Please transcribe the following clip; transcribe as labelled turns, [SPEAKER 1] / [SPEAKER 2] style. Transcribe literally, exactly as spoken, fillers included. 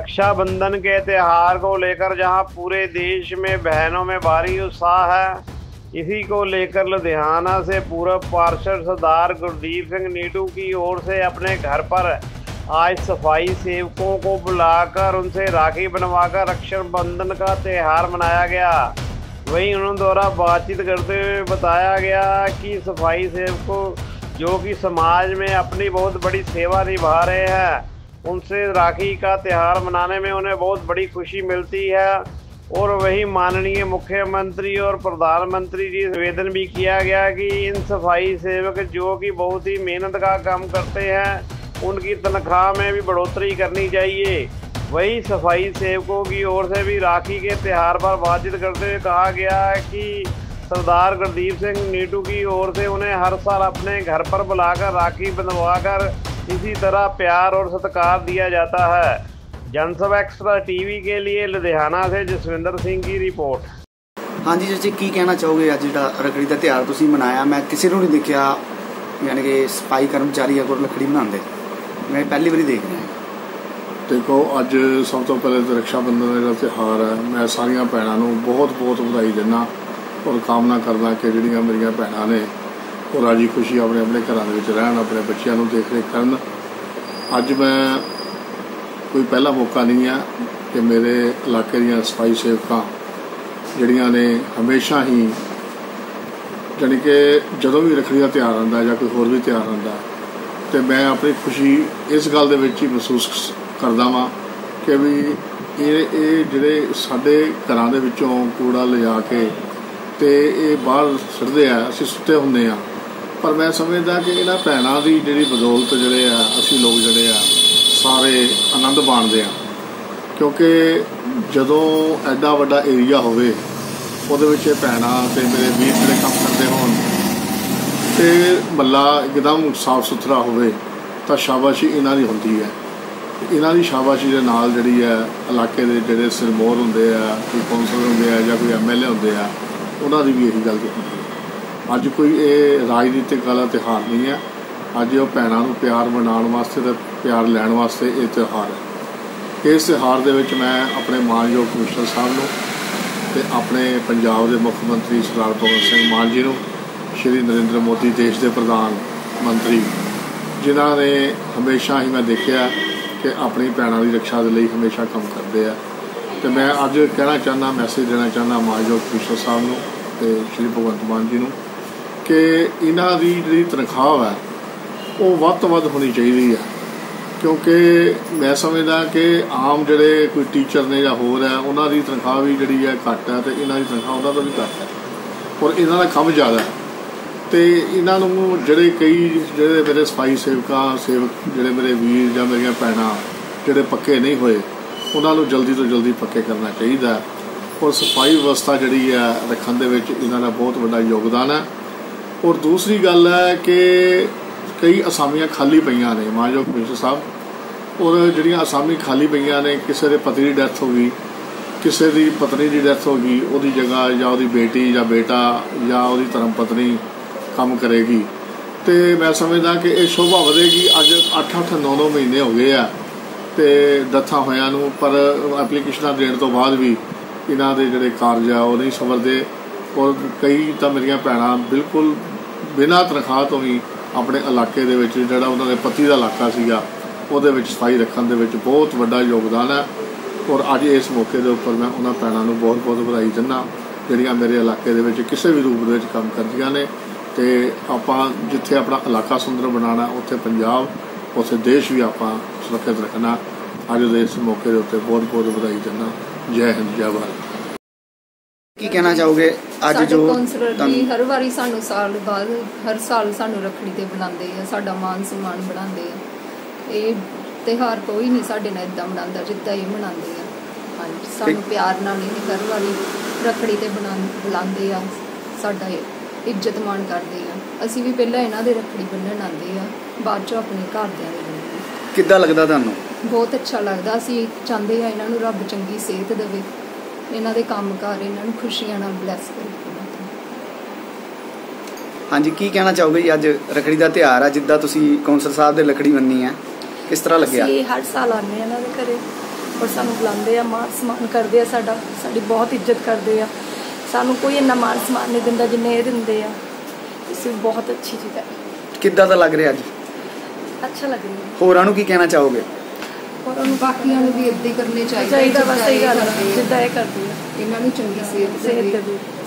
[SPEAKER 1] रक्षाबंधन के त्यौहार को लेकर जहां पूरे देश में बहनों में भारी उत्साह है, इसी को लेकर लुधियाना से पूर्व पार्षद सरदार गुरदीप सिंह नीटू की ओर से अपने घर पर आज सफाई सेवकों को बुलाकर उनसे राखी बनवाकर रक्षाबंधन का त्यौहार मनाया गया। वहीं उन्होंने द्वारा बातचीत करते हुए बताया गया कि सफाई सेवकों जो कि समाज में अपनी बहुत बड़ी सेवा निभा रहे हैं, उनसे राखी का त्यौहार मनाने में उन्हें बहुत बड़ी खुशी मिलती है। और वहीं माननीय मुख्यमंत्री और प्रधानमंत्री जी निवेदन भी किया गया कि इन सफाई सेवक जो कि बहुत ही मेहनत का काम करते हैं, उनकी तनख्वाह में भी बढ़ोतरी करनी चाहिए। वहीं सफाई सेवकों की ओर से भी राखी के त्यौहार पर बातचीत करते हुए कहा गया है कि सरदार गुरदीप सिंह नीटू की ओर से उन्हें हर साल अपने घर पर बुलाकर राखी बंधवाकर इसी तरह प्यार और सत्कार दिया जाता है। जनसभा एक्स्ट्रा टीवी के लिए लुधियाना से जसविंदर सिंह की रिपोर्ट।
[SPEAKER 2] हाँ जी जी, की कहना चाहोगे अज जो रखड़ी का त्यौहार तुसीं मनाया? मैं किसी को नहीं देखा यानी कि सफाई कर्मचारी अगर रखड़ी बनाते, मैं पहली बार देख रहा।
[SPEAKER 3] देखो अज सब तो पहले तो रक्षाबंधन का त्यौहार है। मैं सारिया भैनों बहुत बहुत बधाई देना और कामना करना कि जिहड़ियां मेरियां भैनां ने वो राजी खुशी अपने अपने घरों में रहन, अपने बच्चों को देख रेख करन। अज मैं कोई पहला मौका नहीं है कि मेरे इलाके दी सफाई सेवकां जिहड़ियां ने हमेशा ही जानी कि जदों भी रखड़ी का त्यौहार आंदा या कोई होर भी त्यौहार आंदा तो मैं अपनी खुशी इस गल दे विच ही महसूस करदा वां कि भी ये ये जिहड़े साडे घरां दे विचों कूड़ा लिजा के ते ये बाहर सुट्टदे आ, असीं सुੱਤੇ हुंदे आ, पर मैं समझदा कि इन्हां भैणां दी जिहड़ी बदौलत जिहड़े आ असीं लोग जिहड़े आ सारे आनंद माणदे आ। क्योंकि जदों एडा वड्डा एरिया होवे उहदे विच भैणां ते मेरे वीर जिहड़े काम करदे होण ते मह्ला एकदम साफ सुथरा होवे तां शाबाशी इन्हां दी हुंदी है। इन्हां दी शाबाशी दे नाल जिहड़ी है इलाके दे जिहड़े सिरमौर हुंदे आ, कोई कौंसल हुंदे आ जां कोई एम एल ए हुंदे आ, उन्हां दी भी यही गल हुंदी है। अज कोई ये राजनीतिक वाला त्यौहार नहीं है। अज वो भैनों को प्यार मनाने वास्ते तो प्यार लैण वास्ते ये त्यौहार है। इस त्यौहार दे विच मैं अपने मानयोग कमिश्नर साहब नूं ते अपने पंजाब के मुख्यमंत्री सरदार भगवंत सिंह मान जी नूं, श्री नरेंद्र मोदी देश के प्रधानमंत्री जिन्हां ने हमेशा ही मैं देखिया कि अपनी भैनों की रक्षा के लिए हमेशा काम करते हैं। तो मैं अज कहना चाहना, मैसेज देना चाहना मानयोग कमिश्नर साहब नूं ते श्री भगवंत मान जी नूं कि इन्हां दी जिहड़ी तनख्वाह है वो वध तो वध होनी चाहिए है। क्योंकि मैं समझदा कि आम जिहड़े कोई टीचर ने या होर है उन्हां दी तनख्वाह भी जिहड़ी है घट है तो इन्हां दी तनख्वाह उन्हां तो भी घट है और इन्हां दा काम ज़्यादा है। तो इन्हां नूं जिहड़े कई जिहड़े मेरे सफाई सेवकां सेवक जिहड़े मेरे वीर जां मेरियां भैणां जिहड़े पक्के नहीं होए उन्हां नूं जल्दी तो जल्दी पक्के करना चाहिए। और सफाई व्यवस्था जिहड़ी है रखण दे विच इन्हां दा बहुत वड्डा योगदान है। और दूसरी गल है कि कई असामियां खाली पईयां ने मानयोग कमिश्नर साहब, और जिहड़ियां असामी खाली पईयां ने किसी के पति की डैथ हो गई, किसी की पत्नी की डैथ हो गई, उहदी जगह या उहदी बेटी या बेटा या उहदी धर्म पत्नी काम करेगी। तो मैं समझदा कि यह शोभा वधेगी। अज अठ अठ नौ नौ महीने हो गए आ तो डैथां होयां नूं, पर एप्लीकेशनां देण तो बाद भी इन्हां दे जिहड़े कारज आ वो नहीं संवरदे। और कई तो मेरियां भैणां बिल्कुल बिना तनख्वाह तो ही अपने इलाके दे विच जिहड़ा उन्हां दे पति दा इलाका सीगा उहदे विच सफाई रखण दे विच बहुत वड्डा योगदान है। और अज इस मौके दे उपर मैं उन्हां भैणां नूं बहुत बहुत बधाई दिंदा जिहड़ियां मेरे इलाके दे विच किसी भी रूप दे विच काम करदियां ने। ते आपां जिथे अपना इलाका सुंदर बनाना उत्थे पंजाब उत्थे देश भी आपां सुरक्षित रखना। अज दे इस मौके दे उत्ते बहुत बहुत बधाई दिंदा। जय हिंद, जय भारत।
[SPEAKER 2] की कहना चाहोगे अज जो
[SPEAKER 4] कौंसलर हर वारी सानू साल बाद हर साल सानू रखड़ी ते बुलाते हैं, साडा मान सम्मान बढ़ाते हैं। ये त्यौहार कोई नहीं साडे नाल इदां मनांदा जिद्दां ये मनाते हैं। हाँ जी, सानू प्यार नाल ही हर वारी रखड़ी ते बना बुलाते हैं, साडा इज्जत मान करते हैं। असीं भी पहलां इन्हां दे रखड़ी बन्नण आंदे आ, बाद चों अपने घरदिआं दे बन्नण।
[SPEAKER 2] किद्दां लगदा तुहानूं? बहुत
[SPEAKER 4] अच्छा लगदा। असीं चाहुंदे आ इन्हां नूं रब चंगी सेहत देवे, इन्हां दे काम कार इन्हां नूं खुशियां नाल ब्लैस करे।
[SPEAKER 2] हाँ जी, की कहना चाहोगे अज रखड़ी का त्यौहार है, जिद्दां तुसीं कौंसल साहब दे रखड़ी बन्नी है, किस तरह लग्गिया?
[SPEAKER 5] हर साल आने इन्हां दे घरे ਔਰ ਸਾਨੂੰ ਬੁਲਾਉਂਦੇ ਆ, ਮਾਣ ਸਨਮਾਨ ਕਰਦੇ ਆ, ਸਾਡਾ ਸਾਡੀ ਬਹੁਤ ਇੱਜ਼ਤ ਕਰਦੇ ਆ। ਸਾਨੂੰ ਕੋਈ ਇੰਨਾ ਮਾਣ ਸਨਮਾਨ ਨਹੀਂ ਦਿੰਦਾ ਜਿੰਨੇ ਇਹ ਦਿੰਦੇ ਆ। ਇਸ ਬਹੁਤ ਅੱਛੀ ਚੀਜ਼ ਹੈ।
[SPEAKER 2] ਕਿੱਦਾਂ ਦਾ ਲੱਗ ਰਿਹਾ ਅੱਜ?
[SPEAKER 5] ਅੱਛਾ ਲੱਗ ਰਿਹਾ।
[SPEAKER 2] ਹੋਰਾਂ ਨੂੰ ਕੀ ਕਹਿਣਾ ਚਾਹੋਗੇ?
[SPEAKER 5] ਹੋਰਾਂ ਨੂੰ
[SPEAKER 4] ਬਾਕੀਆਂ ਨੂੰ ਵੀ ਇੱਦਾਂ ਹੀ ਕਰਨੇ ਚਾਹੀਦੇ
[SPEAKER 5] ਚਾਹੀਦਾ, ਬਸ ਸਹੀ ਗੱਲ ਹੈ, ਜਿੱਦਾਂ ਇਹ ਕਰਦੇ ਆ।
[SPEAKER 4] ਇਹਨਾਂ ਨੂੰ ਚੰਗੀ ਸਿਹਤ
[SPEAKER 5] ਸਿਹਤ
[SPEAKER 4] ਦੇਵੇ।
[SPEAKER 5] ਦੇਵੇ।